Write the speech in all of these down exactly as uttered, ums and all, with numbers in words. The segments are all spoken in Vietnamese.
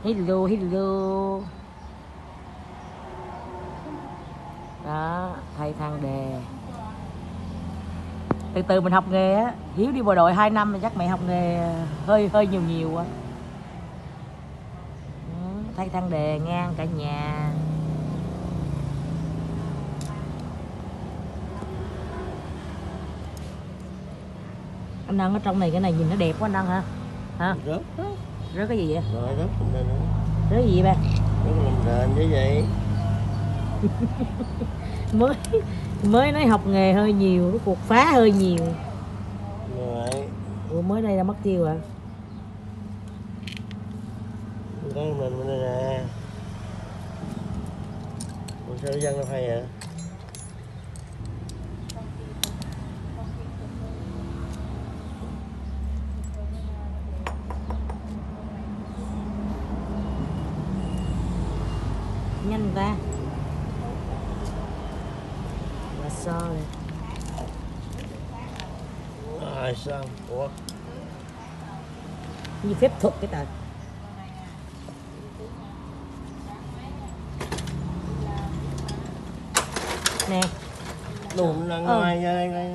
Hello, hello. Đó, thay thang đề. Từ từ mình học nghề á. Hiếu đi bộ đội hai năm thì chắc mẹ học nghề hơi hơi nhiều nhiều á. Thay thang đề ngang cả nhà. Anh Đăng ở trong này, cái này nhìn nó đẹp quá anh Đăng hả? Hả? Rớt đó. Rớt cái gì vậy? Rồi rớt lên đây nữa. Rớt cái gì ba? Rớt làm đền như vậy. mới mới nói học nghề hơi nhiều, cuộc phá hơi nhiều. Rồi. Ủa mới đây đã mất tiêu à? Có mình bên đây nè. Còn sao dân đâu hay vậy? Nhanh ta. Là so này. Rồi xong. Ủa? Như phép thuật cái tờ. Nè. Đùm ra ngoài ra đây đây.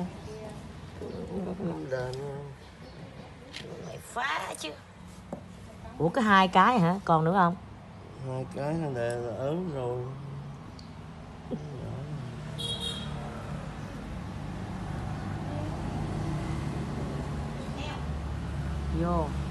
Đền. Mày phá chứ. Ủa có hai cái hả? Còn nữa không? Hai cái là đề là ớn rồi. Vô.